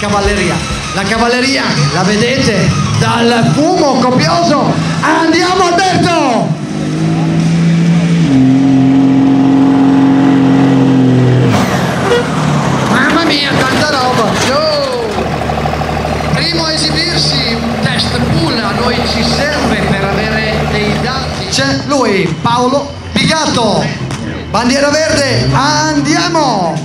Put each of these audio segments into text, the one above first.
cavalleria. La cavalleria, la vedete, dal fumo copioso. Andiamo Alberto! Mamma mia, tanta roba! Primo a esibirsi, un test pool, a noi ci serve per avere dei dati. C'è lui, Paolo Pigatto, bandiera verde, andiamo!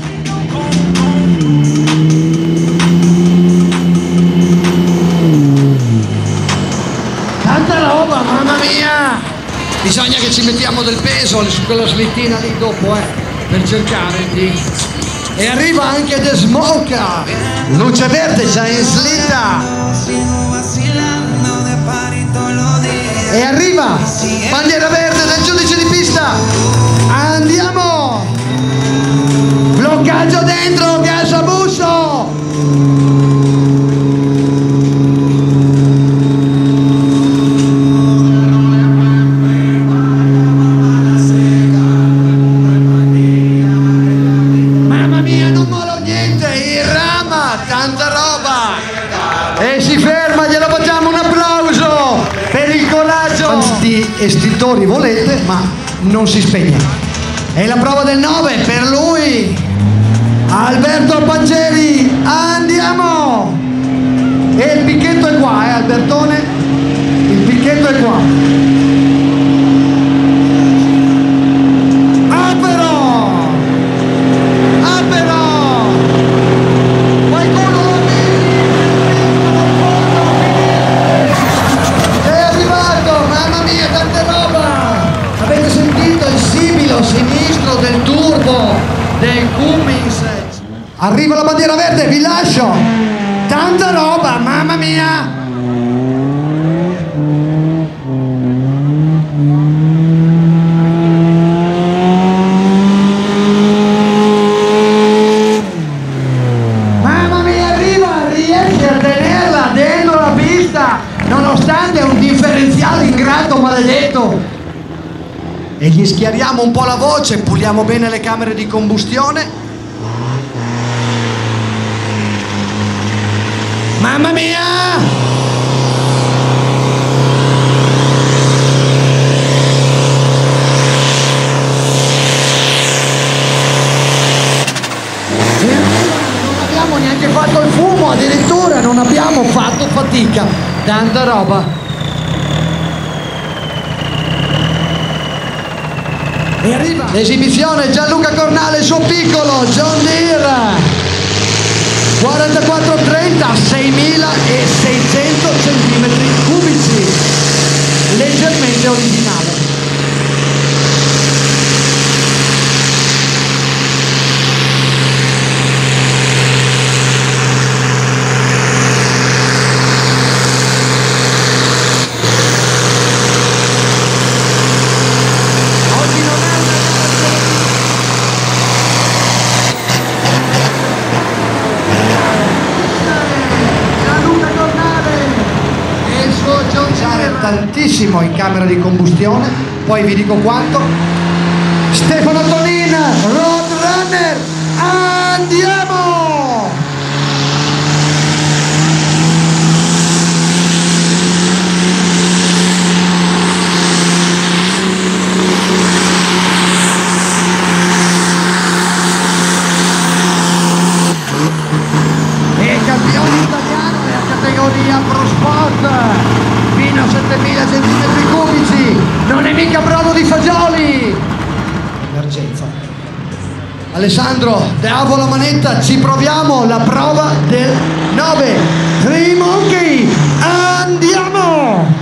Tanta roba, mamma mia! Bisogna che ci mettiamo del peso su quella slittina lì dopo, per cercare di... E arriva anche The Smoker, luce verde già in slitta. E arriva bandiera verde del giudice di pista. Andiamo! Bloccaggio dentro, gas a busso. Tanta roba e si ferma, glielo facciamo un applauso per il coraggio. Quanti estintori volete, ma non si spegne. E la prova del 9 per lui, Alberto Panceri, andiamo! E il picchetto è qua, Albertone, il picchetto è qua. Sinistro del turbo del Cummins. Arriva la bandiera verde, vi lascio. Tanta roba, mamma mia. Mamma mia, arriva, riesce a tenerla dentro la pista nonostante un differenziale ingrato maledetto. E gli schiariamo un po' la voce, puliamo bene le camere di combustione. Mamma mia! Non abbiamo neanche fatto il fumo, addirittura non abbiamo fatto fatica. Tanta roba. E arriva l'esibizione, Gianluca Cornale, il suo piccolo John Deere 4430, 6600 centimetri cubici, leggermente originale. Tantissimo in camera di combustione, poi vi dico quanto. Stefano Tonin, Roadrunner, andiamo! E campione italiano nella categoria Pro Sport fino a 7000 centimetri cubici, non è mica brodo di fagioli. Emergenza. Alessandro, davo la manetta, ci proviamo, la prova del 9. Three Monkey, andiamo!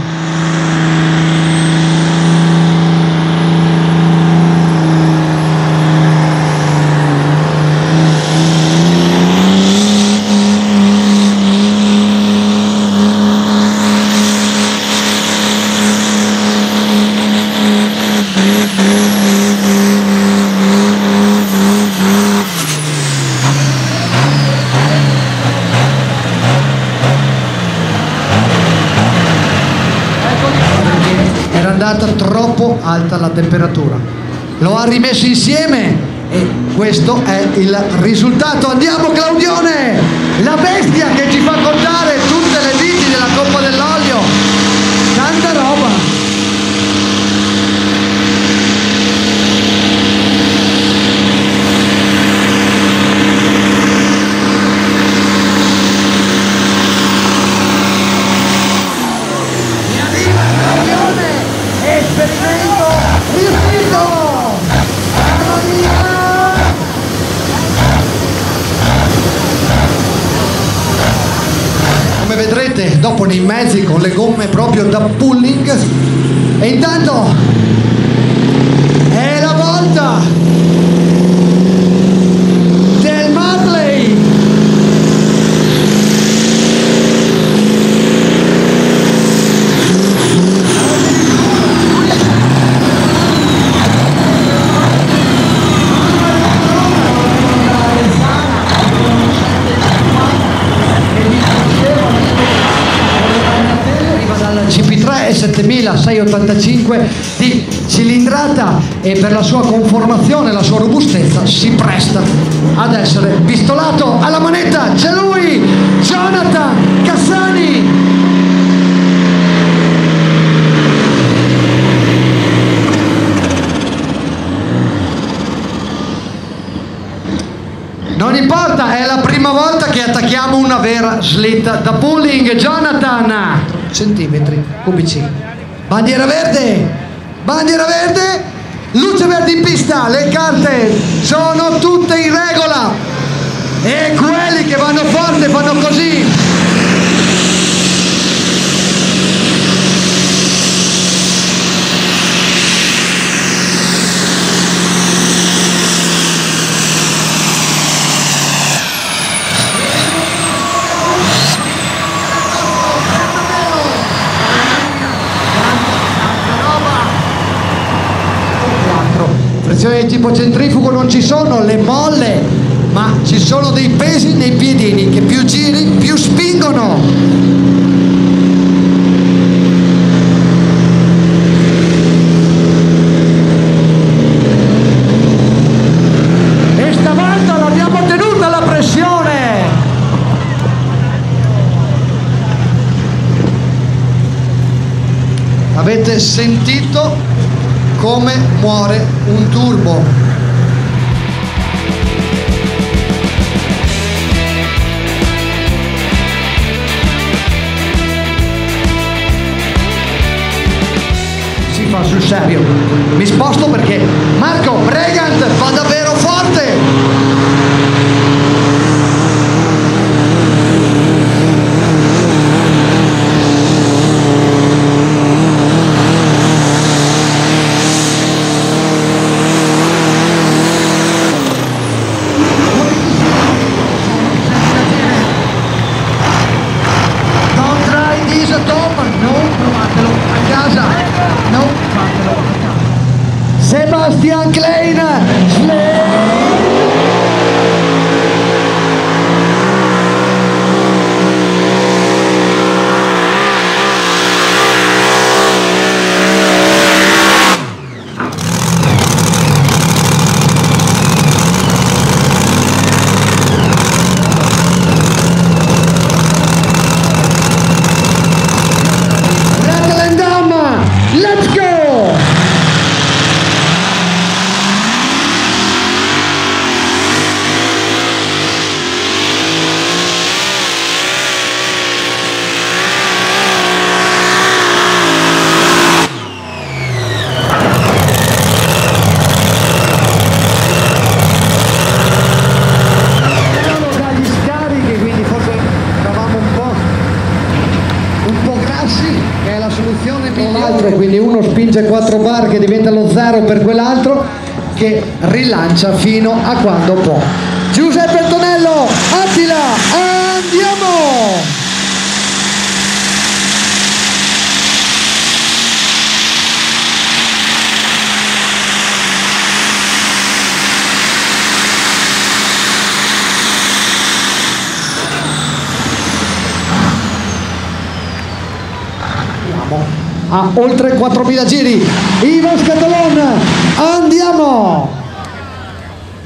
Era andata troppo alta la temperatura, lo ha rimesso insieme e questo è il risultato. Andiamo Claudione, la bestia che ci fa contare tutte le viti della Coppa dell'Olio, tanta roba. Esperimento riuscito! Come vedrete, dopo nei mezzi con le gomme proprio da pulling, e intanto è la volta del Marley. GP3 7685 di cilindrata, e per la sua conformazione e la sua robustezza si presta ad essere pistolato. Alla manetta c'è lui, Jonathan Cassani. Non importa, è la prima volta che attacchiamo una vera slitta da pulling. Jonathan, centimetri cubici, bandiera verde, luce verde in pista, le carte sono tutte in regola e quelli che vanno forte fanno così. Di tipo centrifugo non ci sono, le molle, ma ci sono dei pesi nei piedini che più giri più spingono. E stavolta l'abbiamo tenuta la pressione. Avete sentito come muore un turbo? Si fa sul serio. Mi sposto perché Marco Bregant va davvero forte. Sebastian Klein, let's go! Quindi uno spinge 4 bar che diventa lo 0 per quell'altro, che rilancia fino a quando può. Giuseppe Antonello, Attila, andiamo! A oltre 4.000 giri, Ivan Scatolon, andiamo!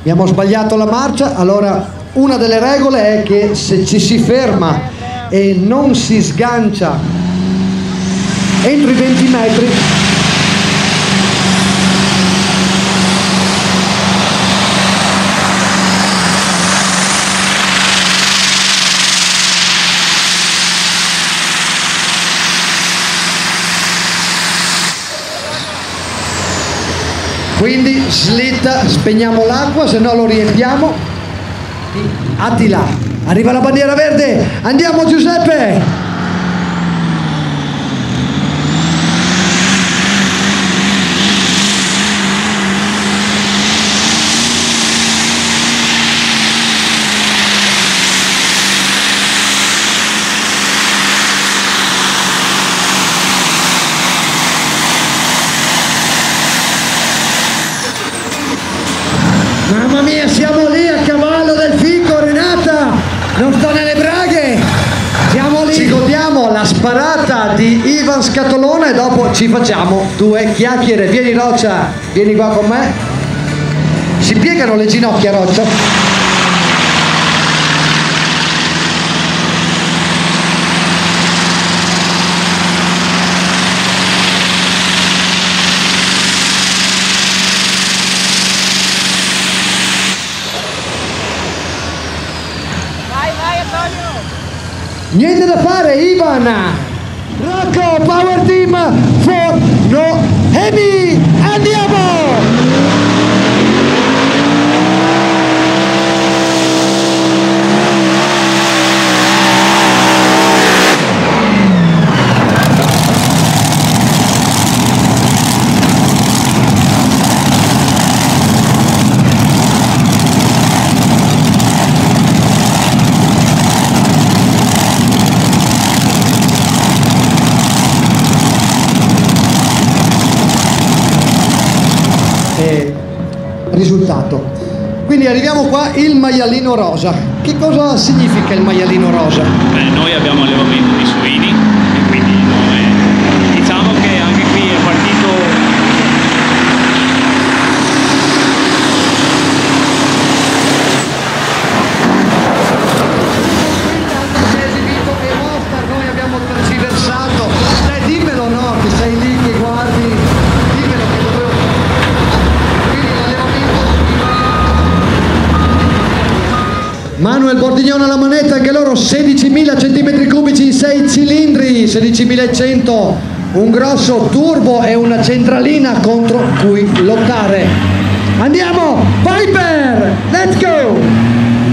abbiamo sbagliato la marcia. Allora una delle regole è che se ci si ferma e non si sgancia entro i 20 metri, quindi slitta, spegniamo l'acqua, se no lo riempiamo. Attila, arriva la bandiera verde, andiamo Giuseppe! Mamma mia, siamo lì a cavallo del fico, Renata, non sto nelle braghe, siamo lì. Ci godiamo la sparata di Ivan Scatolona e dopo ci facciamo due chiacchiere. Vieni Roccia, vieni qua con me. Si piegano le ginocchia, Roccia. Niente da fare, Ivan! Rocco, Power Team for Noemi! Andiamo! Risultato. Quindi arriviamo qua, il maialino rosa. Che cosa significa il maialino rosa? Noi abbiamo allevamento di suini e quindi diciamo che anche qui è partito noi abbiamo tergiversato. Dimmelo, no, che sei lì che guardi, dimmelo che dovevo. Manuel Bordignone alla manetta, anche loro 16.000 cm3 in 6 cilindri, 16.100, un grosso turbo e una centralina contro cui lottare. Andiamo, Viper, let's go!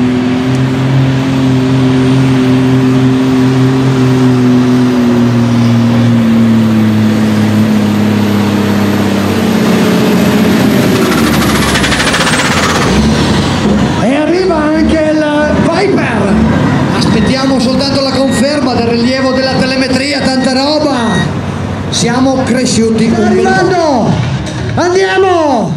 Aspettiamo soltanto la conferma del rilievo della telemetria, tanta roba! Siamo cresciuti. Sta arrivando! Andiamo!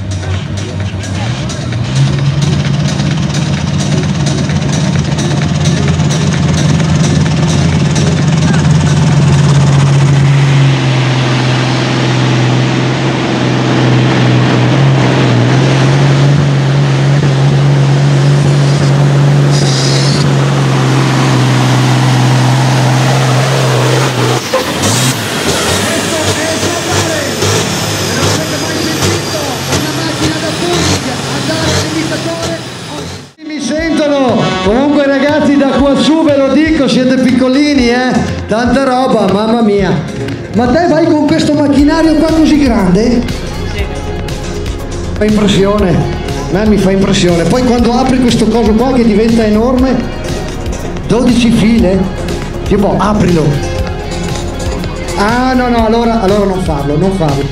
Comunque ragazzi, da quassù ve lo dico, siete piccolini, tanta roba, mamma mia. Ma te vai con questo macchinario qua così grande? Sì. Fa impressione, a me mi fa impressione. Poi quando apri questo coso qua che diventa enorme, 12 file, tipo aprilo. Ah no, allora non farlo.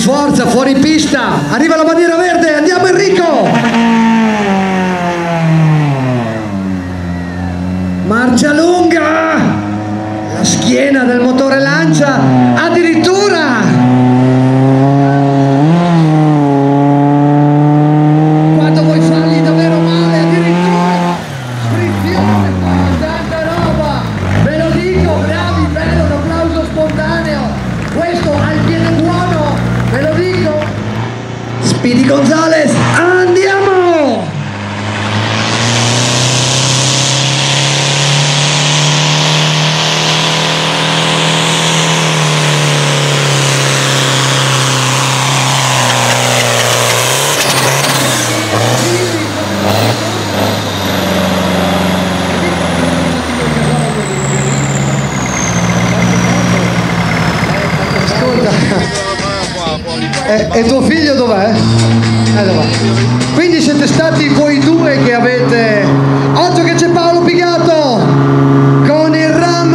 Sforza, fuori pista, arriva la bandiera verde, andiamo Enrico! Marcia lunga, la schiena del motore lancia, addirittura! Quando vuoi fargli davvero male, addirittura! Frizione, tanta roba! Ve lo dico, bravi, bello, un applauso spontaneo! Questo al piede buono, ve lo dico! Speedy Gonzales, andiamo! E tuo figlio dov'è? Dov'è? Quindi siete stati voi due che avete... Occhio che c'è Paolo Pigato con il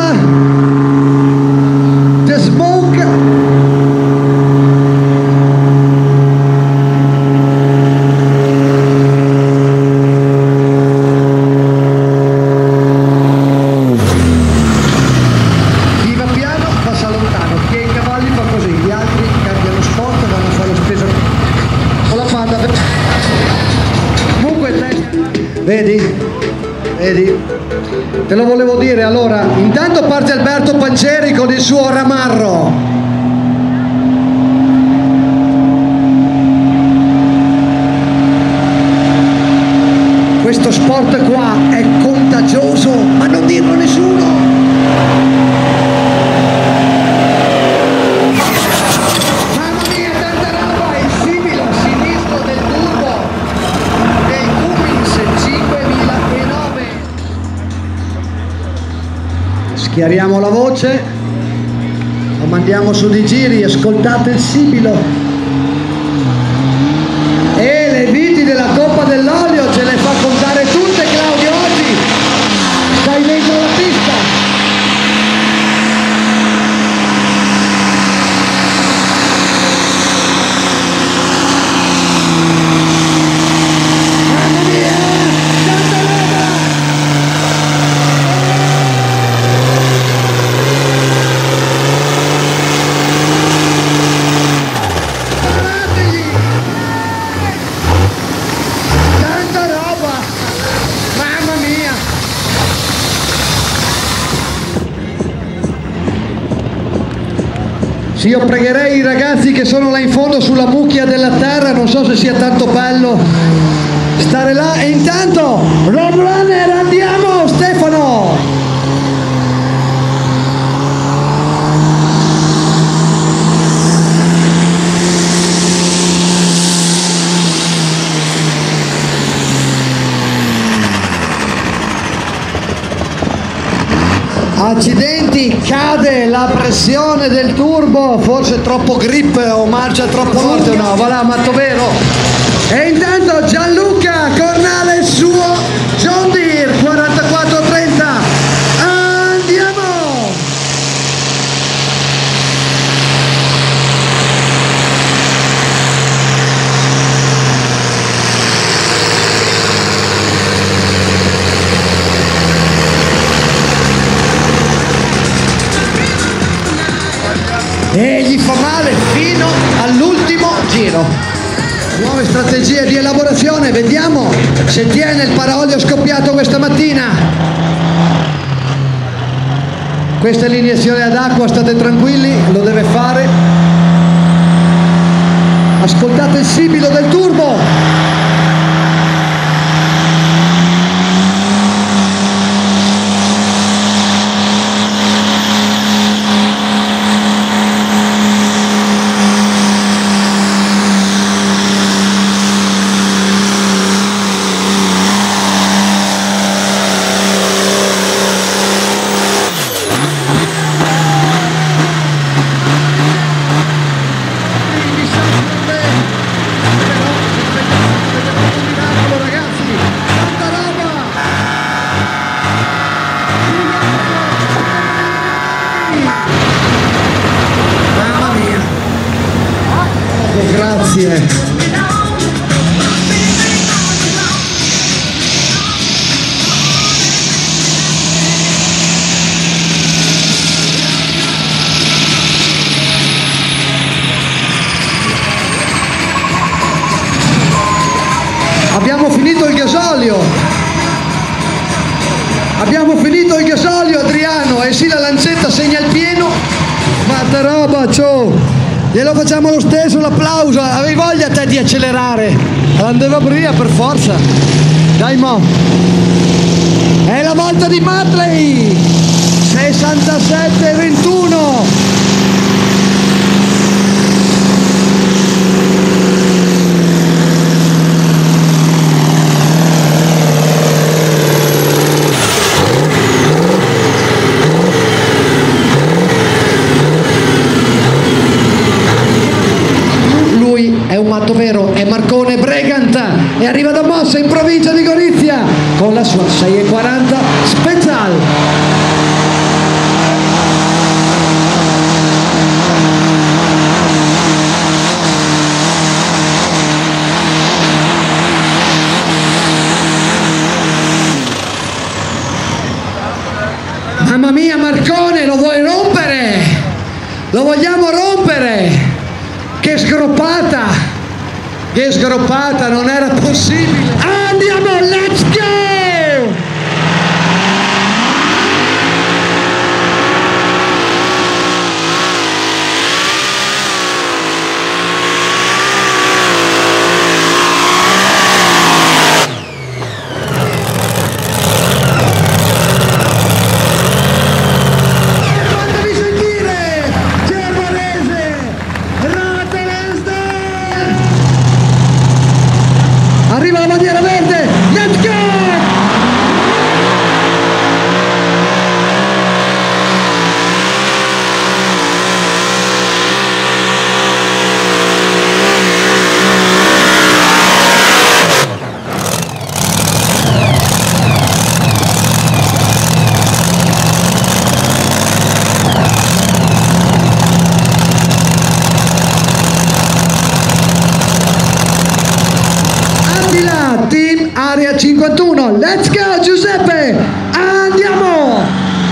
Ram The Smoke. Vedi? Vedi? Te lo volevo dire. Allora, intanto parte Alberto Panceri con il suo Ramarro. Questo sport qua è contagioso, ma non dirlo a nessuno. Schiariamo la voce, lo mandiamo su di giri, ascoltate il sibilo e le viti della Coppa dell'Olio ce le fa contare tutte Claudio oggi, stai dentro la pista. Sì, io pregherei i ragazzi che sono là in fondo sulla mucchia della terra, non so se sia tanto bello stare là. E intanto, Roadrunner, andiamo Stefano! Accidenti, cade la pressione del turbo, forse troppo grip o marcia troppo forte, no, va là, matto vero. E intanto Gianluca Cornale il suo John Deere 4430, andiamo! E gli fa male fino all'ultimo giro. Nuove strategie di elaborazione, vediamo se tiene il paraolio scoppiato questa mattina. Questa è l'iniezione ad acqua, state tranquilli, lo deve fare. Ascoltate il sibilo del turbo. grazie. Abbiamo finito il gasolio. Abbiamo finito il gasolio, Adriano. E sì, la lancetta segna il pieno. Fatta roba, ciao. Glielo facciamo lo stesso l'applauso. Avevi voglia te di accelerare? Andava via per forza. Dai mo. È la volta di Matley. 67-21. È un matto vero, è Marcone Bregant e arriva da Mossa in provincia di Gorizia con la sua 640 Special. Mamma mia Marcone, lo vuoi rompere? Lo vogliamo rompere? Che sgroppata, non era possibile. Andiamo, let's go! Fatevi sentire, Gervarese, arriva la bandiera verde, let's go! Team Area 51, let's go Giuseppe, andiamo!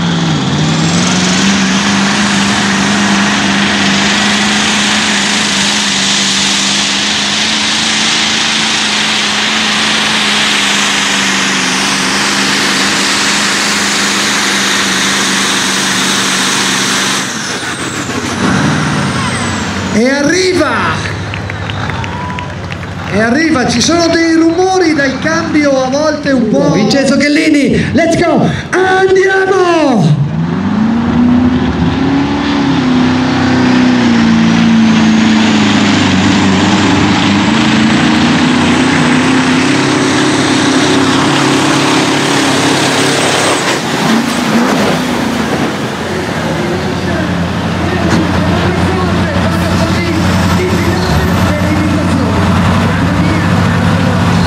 E arriva, ci sono dei rumori dal cambio a volte un po'. Vincenzo Chellini, let's go, andiamo!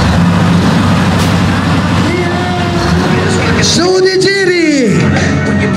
Su di giri!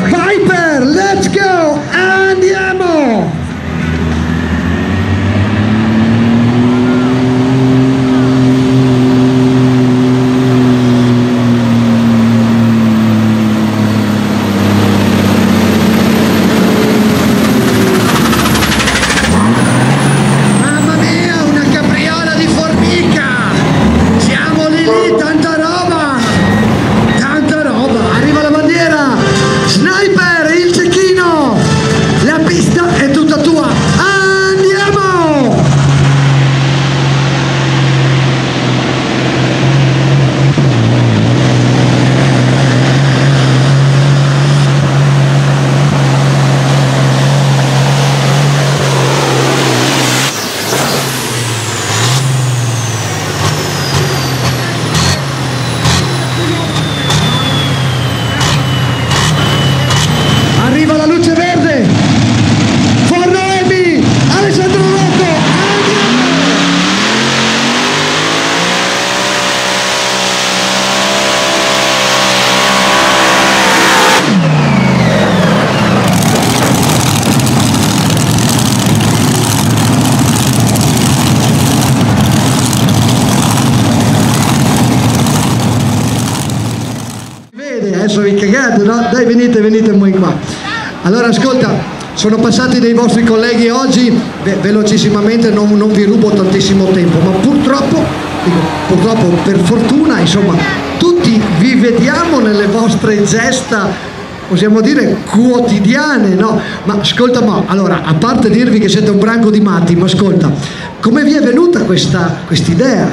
adesso vi cagate, no? Dai, venite voi qua. Allora ascolta, sono passati dei vostri colleghi oggi, velocissimamente, non vi rubo tantissimo tempo, ma purtroppo per fortuna, insomma, tutti vi vediamo nelle vostre gesta, possiamo dire quotidiane, no? Ma ascolta, allora, a parte dirvi che siete un branco di matti, ma ascolta, come vi è venuta questa idea?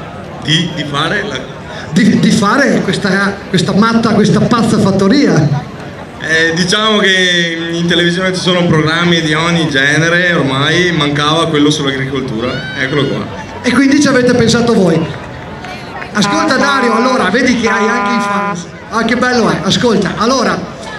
Di fare questa matta, questa pazza fattoria? Diciamo che in televisione ci sono programmi di ogni genere, ormai mancava quello sull'agricoltura, eccolo qua. E quindi ci avete pensato voi. Ascolta Dario, allora, vedi che hai anche i fans. Ah, che bello è, ascolta, allora,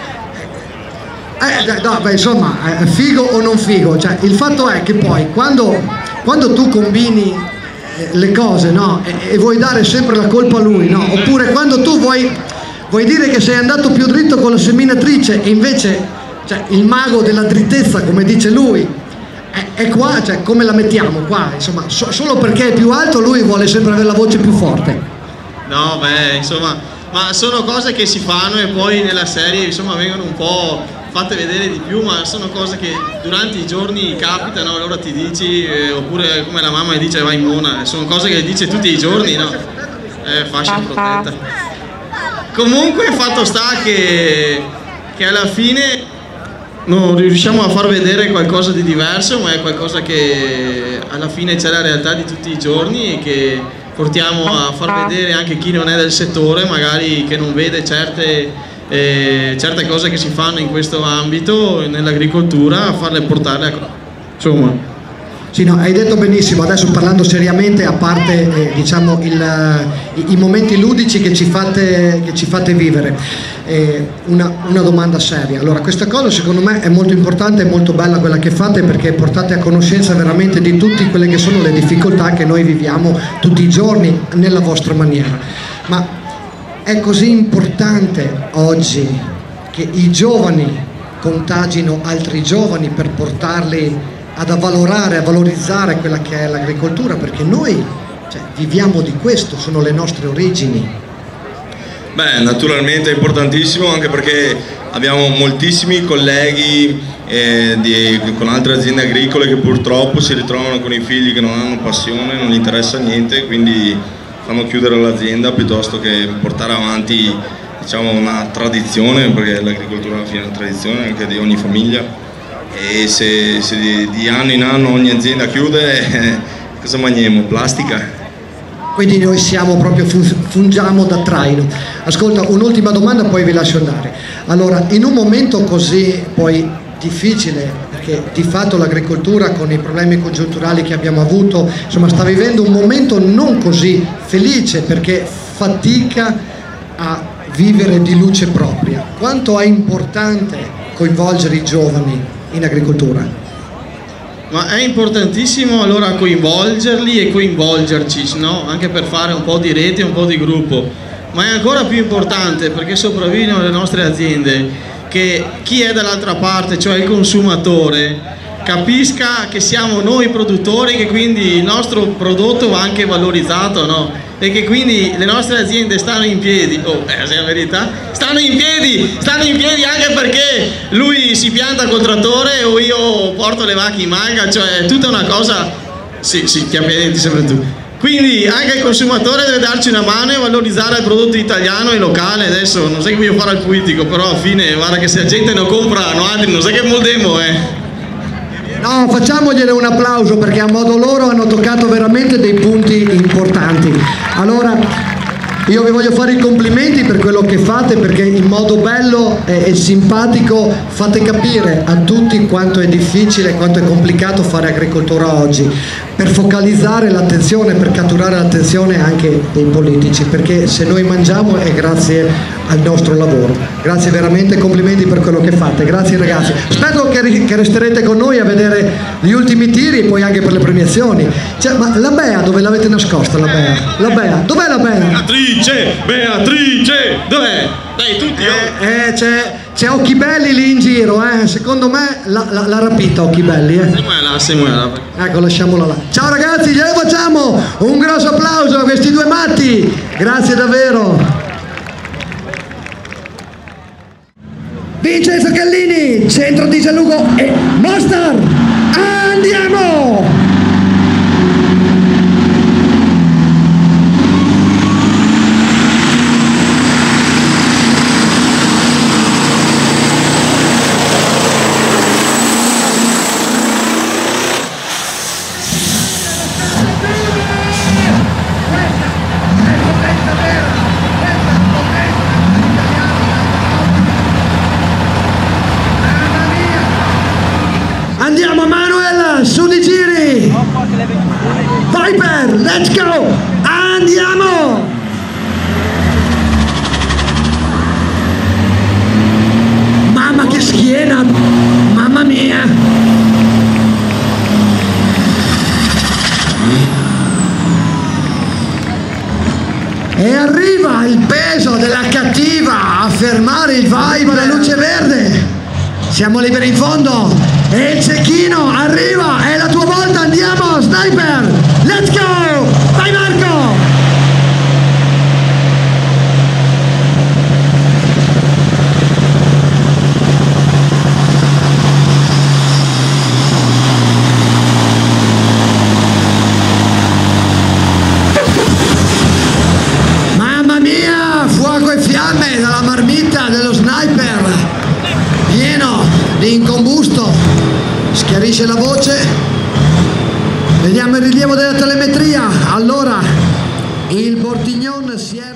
no, beh, insomma, figo o non figo, cioè il fatto è che poi quando tu combini le cose, no, e vuoi dare sempre la colpa a lui, no, oppure quando tu vuoi dire che sei andato più dritto con la seminatrice e invece, cioè, il mago della drittezza, come dice lui, è qua, cioè come la mettiamo qua, insomma, solo perché è più alto lui vuole sempre avere la voce più forte. No, beh, insomma, ma sono cose che si fanno e poi nella serie, insomma, vengono un po' fatte vedere di più, ma sono cose che durante i giorni capitano, allora ti dici, oppure come la mamma dice vai mona, sono cose che dice tutti i giorni, no? Fascia protetta. Comunque fatto sta che alla fine non riusciamo a far vedere qualcosa di diverso, ma è qualcosa che alla fine c'è la realtà di tutti i giorni e che portiamo a far vedere anche chi non è del settore, magari che non vede certe cose che si fanno in questo ambito, nell'agricoltura, a portarle a... insomma. Sì, no, hai detto benissimo. Adesso parlando seriamente, a parte diciamo i momenti ludici che ci fate vivere, una domanda seria. Allora, questa cosa secondo me è molto importante, è molto bella quella che fate, perché portate a conoscenza veramente di tutte quelle che sono le difficoltà che noi viviamo tutti i giorni nella vostra maniera. Ma è così importante oggi che i giovani contagino altri giovani per portarli ad avvalorare, a valorizzare quella che è l'agricoltura, perché noi viviamo di questo, sono le nostre origini. Beh, naturalmente è importantissimo, anche perché abbiamo moltissimi colleghi con altre aziende agricole che purtroppo si ritrovano con i figli che non hanno passione, non gli interessa niente, quindi fanno chiudere l'azienda piuttosto che portare avanti, diciamo, una tradizione, perché l'agricoltura alla fine è una tradizione anche di ogni famiglia. E se di anno in anno ogni azienda chiude, cosa mangiamo? Plastica? Quindi noi siamo proprio, fungiamo da traino. Ascolta, un'ultima domanda, poi vi lascio andare. Allora, in un momento così poi difficile, perché di fatto l'agricoltura con i problemi congiunturali che abbiamo avuto, insomma, sta vivendo un momento non così felice, perché fatica a vivere di luce propria. Quanto è importante coinvolgere i giovani in agricoltura? Ma è importantissimo allora coinvolgerli e coinvolgerci, no? Anche per fare un po' di rete, un po' di gruppo, ma è ancora più importante perché sopravvivono le nostre aziende, che chi è dall'altra parte, cioè il consumatore, capisca che siamo noi produttori, che quindi il nostro prodotto va anche valorizzato, no? E che quindi le nostre aziende stanno in piedi, se è la verità, stanno in piedi anche perché lui si pianta col trattore o io porto le vacche in manga, cioè è tutta una cosa, sì, ti appiedenti sempre tu. Quindi anche il consumatore deve darci una mano e valorizzare il prodotto italiano e locale. Adesso non sai che voglio fare al politico, però alla fine guarda che se la gente non compra, no, altri non sai che moldemo, No, facciamogliene un applauso, perché a modo loro hanno toccato veramente dei punti importanti. Allora, io vi voglio fare i complimenti per quello che fate, perché in modo bello e simpatico fate capire a tutti quanto è difficile, quanto è complicato fare agricoltura oggi, per focalizzare l'attenzione, per catturare l'attenzione anche dei politici, perché se noi mangiamo è grazie al nostro lavoro. Grazie veramente, complimenti per quello che fate, grazie ragazzi. Spero che resterete con noi a vedere gli ultimi tiri e poi anche per le premiazioni. Ma la Bea dove l'avete nascosta? La Bea, dov'è la Bea? Beatrice, dov'è? Dai, tutti c'è Occhibelli lì in giro, secondo me l'ha rapita Occhibelli. Siamo Ecco, lasciamola là. Ciao ragazzi, glielo facciamo un grosso applauso a questi due matti, grazie davvero. Vincenzo Callini, centro di Gianluco e Mostar. Andiamo! Andiamo Manuel, su di giri. Viper, let's go. Andiamo. Mamma che schiena. Mamma mia. E arriva il peso della cattiva a fermare il Viper a luce verde. Siamo liberi in fondo. E il cecchino arriva, è la tua volta, andiamo, Sniper, let's go, vai Marco! Mamma mia, fuoco e fiamme dalla marmitta dello Sniper, pieno di incombusto. Schiarisce la voce, vediamo il rilievo della telemetria. Allora il Bortignon si è